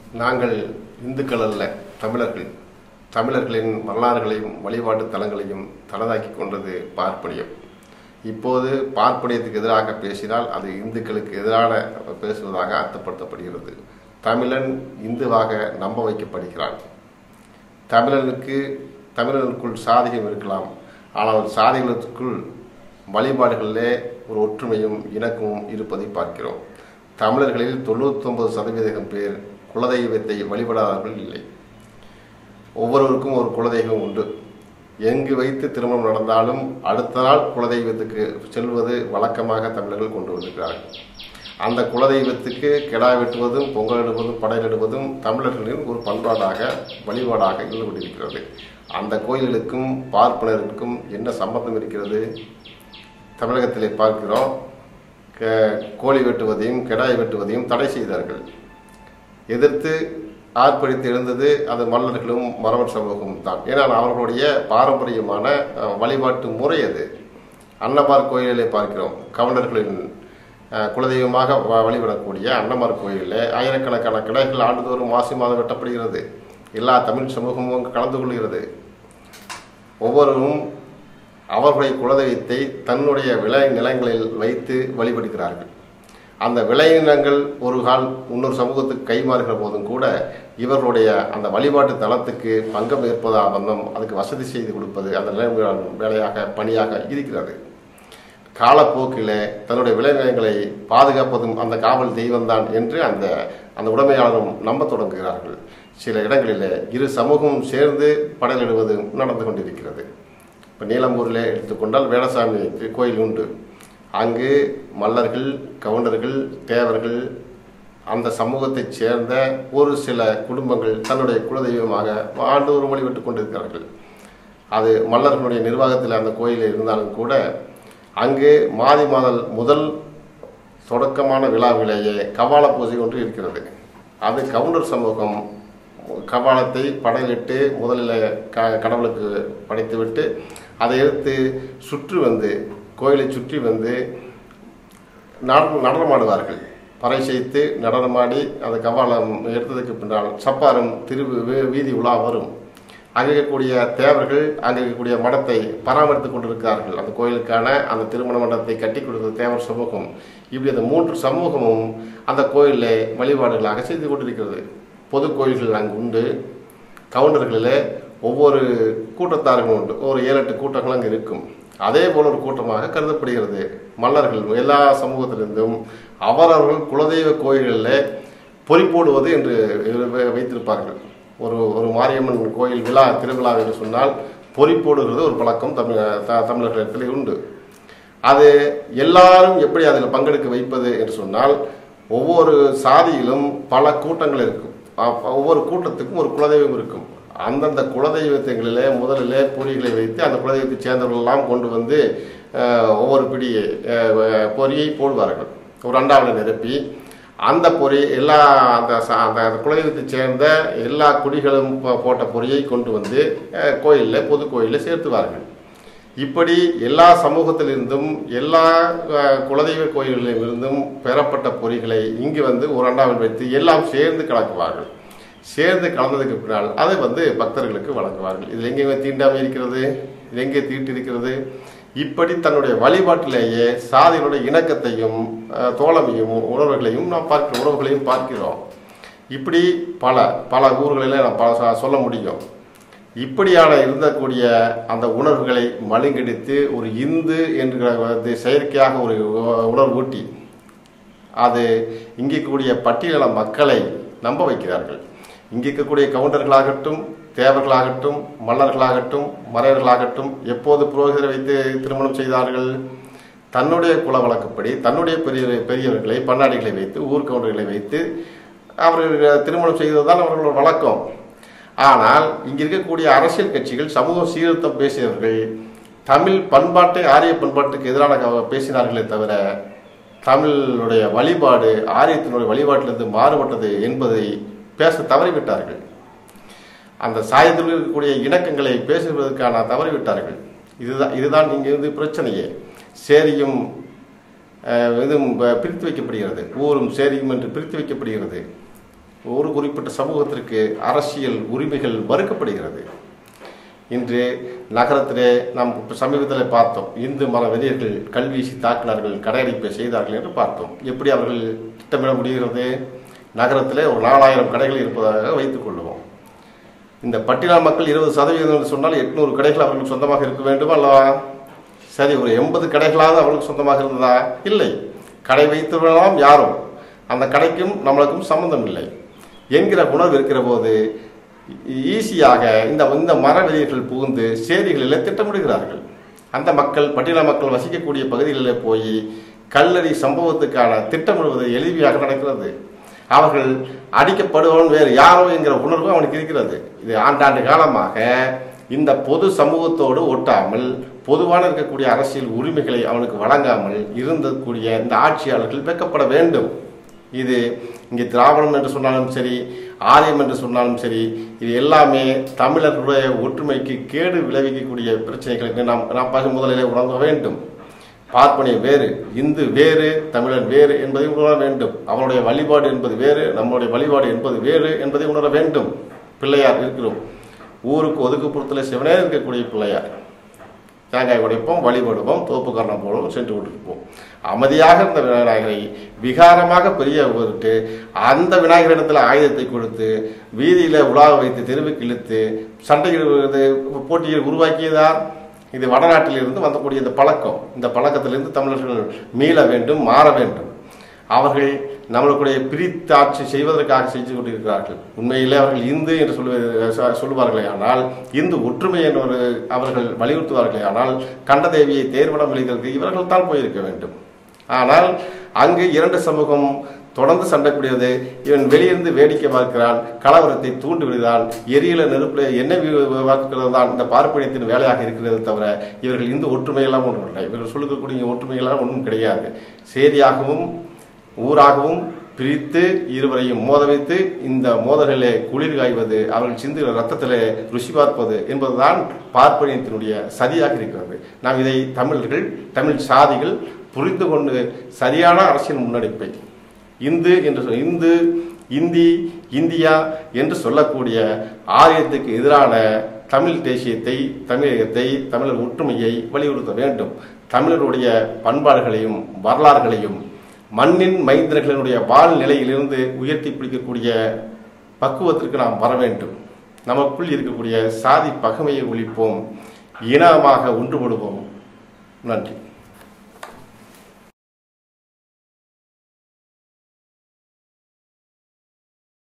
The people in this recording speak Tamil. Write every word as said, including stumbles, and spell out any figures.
நாங்கள் இந்துக்கள் அல்ல, தமிழர்கள். தமிழர்களின் வரலாறுகளையும் வழிபாட்டு தலங்களையும் தனதாக்கி கொண்டது பார்ப்பனியம். இப்போது பார்ப்பனியத்துக்கு எதிராக பேசினால் அது இந்துக்களுக்கு எதிரான பேசுவதாக அர்த்தப்படுத்தப்படுகிறது. தமிழன் இந்துவாக நம்ப வைக்கப்படுகிறான். தமிழனுக்கு தமிழனுக்குள் சாதிகம் இருக்கலாம், ஆனால் சாதிகளுக்குள் வழிபாடுகளிலே ஒரு ஒற்றுமையும் இணக்கமும் இருப்பதை பார்க்கிறோம். தமிழர்களில் தொண்ணூற்றி ஒன்பது சதவீதம் பேர் குலதெய்வத்தை வழிபடாதவர்கள் இல்லை. ஒவ்வொருவருக்கும் ஒரு குலதெய்வம் உண்டு. எங்கு வைத்து திருமணம் நடந்தாலும் அடுத்த நாள் குலதெய்வத்துக்கு செல்வது வழக்கமாக தமிழர்கள் கொண்டு வந்திருக்கிறார்கள். அந்த குலதெய்வத்துக்கு கெடா வெட்டுவதும் பொங்கல் இடுவதும் படையிடுவதும் தமிழர்களின் ஒரு பண்பாடாக வழிபாடாக இருந்து கொண்டிருக்கிறது. அந்த கோயில்களுக்கும் பார்ப்பனருக்கும் என்ன சம்பந்தம் இருக்கிறது? தமிழகத்திலே பார்க்கிறோம், கோழி வெட்டுவதையும் கெடாய் வெட்டுவதையும் தடை செய்தார்கள். எதிர்த்து ஆர்ப்பரித்து எழுந்தது அது மல்லர்களும் மறவர் சமூகமும் தான். ஏன்னால் அவர்களுடைய பாரம்பரியமான வழிபாட்டு முறை அது. அன்னமார் கோயிலை பார்க்கிறோம், கவர்னர்களின் குலதெய்வமாக வழிபடக்கூடிய அன்னமார் கோயிலில் ஆயிரக்கணக்கான கிளைகள் ஆண்டுதோறும் மாசி மாதம் வெட்டப்படுகிறது. எல்லா தமிழ் சமூகமும் அங்கு கலந்து கொள்கிறது. ஒவ்வொருவரும் அவர்களுடைய குலதெய்வத்தை தன்னுடைய விளை நிலங்களில் வைத்து வழிபடுகிறார்கள். அந்த விளைநிலங்கள் ஒரு கால் இன்னொரு சமூகத்துக்கு கைமாறுகிற போதும் கூட இவர்களுடைய அந்த வழிபாட்டு தளத்துக்கு பங்கம் ஏற்பதா வந்தம் அதுக்கு வசதி செய்து கொடுப்பது அந்த நில வேலையாக பணியாக இருக்கிறது. காலப்போக்கில் தன்னுடைய விளைநிலங்களை பாதுகாப்பதும் அந்த காவல் தெய்வம்தான் என்று அந்த அந்த உடைமையாளரும் நம்ப தொடங்குகிறார்கள். சில இடங்களில் இரு சமூகமும் சேர்ந்து படையலிடுவதும் நடந்து கொண்டிருக்கிறது. இப்போ நீலம்பூரில் எடுத்துக்கொண்டால் வேடசாமி கோயில் உண்டு. அங்கு மல்லர்கள், கவுண்டர்கள், தேவர்கள், அந்த சமூகத்தைச் சேர்ந்த ஒரு சில குடும்பங்கள் தன்னுடைய குலதெய்வமாக ஆண்டோறும் வழிபட்டு கொண்டிருக்கிறார்கள். அது மல்லர்களுடைய நிர்வாகத்தில் அந்த கோயிலில் இருந்தாலும் கூட அங்கு மாதி மாதல் முதல் தொடக்கமான விழாவிலேயே கபால பூஜை ஒன்று இருக்கிறது. அது கவுண்டர் சமூகம் கபாலத்தை படையிலிட்டு முதலில் க கடவுளுக்கு படைத்துவிட்டு அதை எடுத்து சுற்றி வந்து கோயிலை சுற்றி வந்து நடனமாடுவார்கள். பறை செய்து நடனமாடி அந்த கபாலம் எடுத்ததுக்கு பின்னால் சப்பாரும் திரு வீதி உலா வரும். அங்கே இருக்கக்கூடிய தேவர்கள் அங்கே இருக்கக்கூடிய மடத்தை பராமரித்து கொண்டிருக்கிறார்கள். அந்த கோயிலுக்கான அந்த திருமண மண்டபத்தை கட்டி கொடுத்த தேவர் சமூகம். இப்படி அந்த மூன்று சமூகமும் அந்த கோயிலில் வழிபாடுகளாக செய்து கொண்டிருக்கிறது. பொது கோயில்கள் அங்கு உண்டு. கவுண்டர்களில் ஒவ்வொரு கூட்டத்தார்களும் உண்டு. ஒரு ஏழு எட்டு கூட்டங்கள் அங்கே இருக்கும். அதே போல ஒரு கூட்டமாக கருதப்படுகிறது. மல்லர்கள் எல்லா சமூகத்திலிருந்தும் அவரவர்கள் குலதெய்வ கோயில்களில் பொறி போடுவது என்று வைத்திருப்பார்கள். ஒரு ஒரு மாரியம்மன் கோயில் விழா திருவிழா என்று சொன்னால் பொறி போடுகிறது ஒரு பழக்கம் தமிழ் தமிழர்களிடத்தில் உண்டு. அது எல்லாரும் எப்படி அதில் பங்கெடுக்க வைப்பது என்று சொன்னால் ஒவ்வொரு சாதியிலும் பல கூட்டங்கள் இருக்கும். ஒவ்வொரு கூட்டத்துக்கும் ஒரு குலதெய்வம் இருக்கும். அந்தந்த குலதெய்வத்தைகளிலே முதலிலே பொறிகளை வைத்து அந்த குலதெய்வத்தை சேர்ந்தவர்களெல்லாம் கொண்டு வந்து ஒவ்வொரு பிடி பொறியை போடுவார்கள். ஒரு அண்டாவில் நிரப்பி அந்த பொறி எல்லா அந்த அந்த குலதெய்வத்தை சேர்ந்த எல்லா குடிகளும் போட்ட பொறியை கொண்டு வந்து கோயிலில் பொது கோயிலில் சேர்த்துவார்கள். இப்படி எல்லா சமூகத்திலிருந்தும் எல்லா குலதெய்வ கோயில்களிலிருந்தும் பெறப்பட்ட பொறிகளை இங்கு வந்து ஒரு அண்டாவில் வைத்து எல்லாம் சேர்ந்து கலக்குவார்கள். சேர்ந்து கலந்ததுக்கு பின்னால் அதை வந்து பக்தர்களுக்கு வழங்குவார்கள். இதில் எங்கே தீண்டாமை இருக்கிறது? இது எங்கே தீட்டு இருக்கிறது? இப்படி தன்னுடைய வழிபாட்டிலேயே சாதியினுடைய இணக்கத்தையும் தோழமையும் உணர்வுகளையும் நாம் பார்க்கிறோம் உறவுகளையும் பார்க்கிறோம். இப்படி பல பல ஊர்களில் நாம் பல சொல்ல முடியும். இப்படியான இருந்தக்கூடிய அந்த உணர்வுகளை மழுங்கடித்து ஒரு இந்து என்கிற செயற்கையாக ஒரு உணர்வு ஊட்டி அது இங்கே கூடிய பட்டியல மக்களை நம்ப வைக்கிறார்கள். இங்கே இருக்கக்கூடிய கவுண்டர்களாகட்டும், தேவர்களாகட்டும், மல்லர்களாகட்டும், மறையர்களாகட்டும் எப்போது புரோகிதரை வைத்து திருமணம் செய்தார்கள்? தன்னுடைய குல வழக்கப்படி தன்னுடைய பெரிய பெரியவர்களை பன்னாடிகளை வைத்து ஊர் கவுண்டர்களை வைத்து அவர்கள் திருமணம் செய்வதுதான் அவர்களோட வழக்கம். ஆனால் இங்கே இருக்கக்கூடிய அரசியல் கட்சிகள் சமூக சீர்திருத்தம் பேசியவர்கள் தமிழ் பண்பாட்டை ஆரிய பண்பாட்டுக்கு எதிரான பேசினார்களே தவிர தமிழுடைய வழிபாடு ஆரியத்தினுடைய வழிபாட்டிலிருந்து மாறுபட்டது என்பதை பேச தவறிவிட்டார்கள். அந்த சாயத்தில் இருக்கக்கூடிய இணக்கங்களை பேசுவதற்கான தவறிவிட்டார்கள். இதுதான் இதுதான் இங்கே இருந்து பிரச்சனையே. சேரியும் இதுவும் பிரித்து வைக்கப்படுகிறது, ஊரும் சேரியும் என்று பிரித்து வைக்கப்படுகிறது. ஒரு குறிப்பிட்ட சமூகத்திற்கு அரசியல் உரிமைகள் மறுக்கப்படுகிறது. இன்று நகரத்திலே நாம் சமீபத்தில் பார்த்தோம், இந்து மத வெறியர்கள் கல்வீசி தாக்கினார்கள், கடையடைப்பை செய்தார்கள் என்று பார்த்தோம். எப்படி அவர்கள் திட்டமிட முடிகிறது? நகரத்திலே ஒரு நாலாயிரம் கடைகள் இருப்பதாக வைத்துக் கொள்வோம். இந்த பட்டியல் மக்கள் இருபது சதவீதம் என்று சொன்னால் எட்நூறு கடைகள் அவர்களுக்கு சொந்தமாக இருக்க வேண்டும் அல்லவா? சரி, ஒரு எண்பது கடைகளாவது அவர்களுக்கு சொந்தமாக இருந்ததா? இல்லை. கடை வைத்துள்ளலாம் யாரும், அந்த கடைக்கும் நம்மளுக்கும் சம்பந்தம் இல்லை என்கிற உணர்வு இருக்கிற போது ஈஸியாக இந்த இந்த மரவெறியர்கள் புகுந்து சேரிகளில் திட்டமிடுகிறார்கள். அந்த மக்கள் பட்டியல் மக்கள் வசிக்கக்கூடிய பகுதிகளில் போய் கல்லறி சம்பவத்துக்கான திட்டமிடுவது எளிமையாக நடக்கிறது. அவர்கள் அடிக்கப்படுவன் வேறு யாரோ என்கிற உணர்வு அவனுக்கு இருக்கிறது. இது ஆண்டாண்டு காலமாக இந்த பொது சமூகத்தோடு ஒட்டாமல் பொதுவான இருக்கக்கூடிய அரசியல் உரிமைகளை அவனுக்கு வழங்காமல் இருந்தக்கூடிய இந்த ஆட்சியாளர்கள் வெட்கப்பட வேண்டும். இது இங்கே திராவிடம் என்று சொன்னாலும் சரி, ஆரியம் என்று சொன்னாலும் சரி, இது எல்லாமே தமிழர்களுடைய ஒற்றுமைக்கு கேடு விளைவிக்கக்கூடிய பிரச்சனைகளுக்கு நாம் நாம் பக முதலிலே உணர வேண்டும். பார்ப்பனிய வேறு, இந்து வேறு, தமிழன் வேறு என்பதை உணர வேண்டும். அவனுடைய வழிபாடு என்பது வேறு, நம்முடைய வழிபாடு என்பது வேறு என்பதை உணர வேண்டும். பிள்ளையார் இருக்கிறோம், ஊருக்கு ஒதுக்குப்புறத்தில் சிவனே இருக்கக்கூடிய பிள்ளையார். தேங்காய் உடைப்போம், வழிபடுவோம், தோப்பு கரணம் போடுவோம், சென்று கொண்டிருப்போம். அமைதியாக இருந்த விநாயகரை விகாரமாக பெரிய விட்டு அந்த விநாயகரிடத்தில் ஆயுதத்தை கொடுத்து வீதியில உலாக வைத்து தெருவுக்கு இழுத்து சண்டையிடுவது போட்டியில் உருவாக்கியதார். இது வடநாட்டில் இருந்து வந்தக்கூடிய இந்த பழக்கம். இந்த பழக்கத்திலிருந்து தமிழர்கள் மீள வேண்டும், மாற வேண்டும். அவர்கள் நம்மளுடைய பிரித்தாட்சி செய்வதற்காக செய்து கொண்டிருக்கிறார்கள். உண்மையிலே அவர்கள் இந்து என்று சொல்லுவ சொல்லுவார்களே ஆனால், இந்து ஒற்றுமை என்று அவர்கள் வலியுறுத்துவார்களே ஆனால், கண்டதேவியை தேர்வடம் விளைவதற்கு இவர்கள் தான் போயிருக்க வேண்டும். ஆனால் அங்கு இரண்டு சமூகம் தொடர்ந்து சண்டைக்கூடியது. இவன் வெளியிருந்து வேடிக்கை பார்க்கிறான், கலவரத்தை தூண்டு விடுகிறான், எரியில நெருப்புல எண்ணெய் வாக்குகிறது தான் இந்த பார்ப்பனியத்தின் வேலையாக இருக்கிறது தவிர இவர்கள் இந்து ஒற்றுமையெல்லாம் ஒன்றும் இல்லை. இவர்கள் சொல்லுக்கக்கூடிய ஒற்றுமையெல்லாம் ஒன்றும் கிடையாது. சேரியாகவும் ஊராகவும் பிரித்து இருவரையும் மோத வைத்து இந்த மோதல்களே குளிர் காய்வது, அவர்கள் சிந்துகிற ரத்தத்திலே ருசி பார்ப்பது என்பதுதான் பார்ப்பனியத்தினுடைய சதியாக இருக்கிறது. நாம் இதை தமிழர்கள், தமிழ் சாதிகள் புரிந்து கொண்டு சரியான அரசியல் முன்னெடுப்பை இந்து என்று இந்து இந்தி இந்தியா என்று சொல்லக்கூடிய ஆரியத்துக்கு எதிரான தமிழ் தேசியத்தை, தமிழகத்தை, தமிழர் ஒற்றுமையை வலியுறுத்த வேண்டும். தமிழருடைய பண்பாடுகளையும் வரலாறுகளையும் மண்ணின் மைந்தர்களுடைய வாழ்நிலையிலிருந்து உயர்த்தி பிடிக்கக்கூடிய பக்குவத்திற்கு நாம் வர வேண்டும். நமக்குள் இருக்கக்கூடிய சாதி பகைமையை ஒழிப்போம், இனமாக ஒன்றுபடுவோம். நன்றி.